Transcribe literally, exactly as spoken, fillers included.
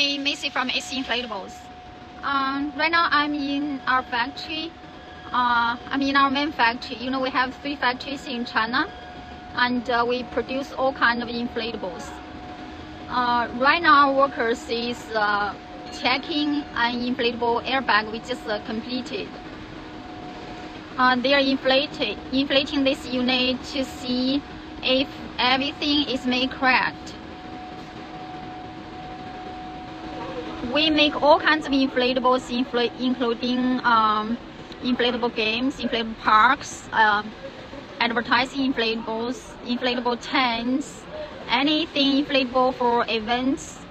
I'm Macy from A C Inflatables. Um, right now I'm in our factory. Uh, I'm in our main factory. You know, we have three factories in China, and uh, we produce all kinds of inflatables. Uh, right now, our workers is uh, checking an inflatable airbag we just uh, completed. Uh, they are inflated, inflating this unit to see if everything is made correct. We make all kinds of inflatables, infl including um, inflatable games, inflatable parks, uh, advertising inflatables, inflatable tents, anything inflatable for events,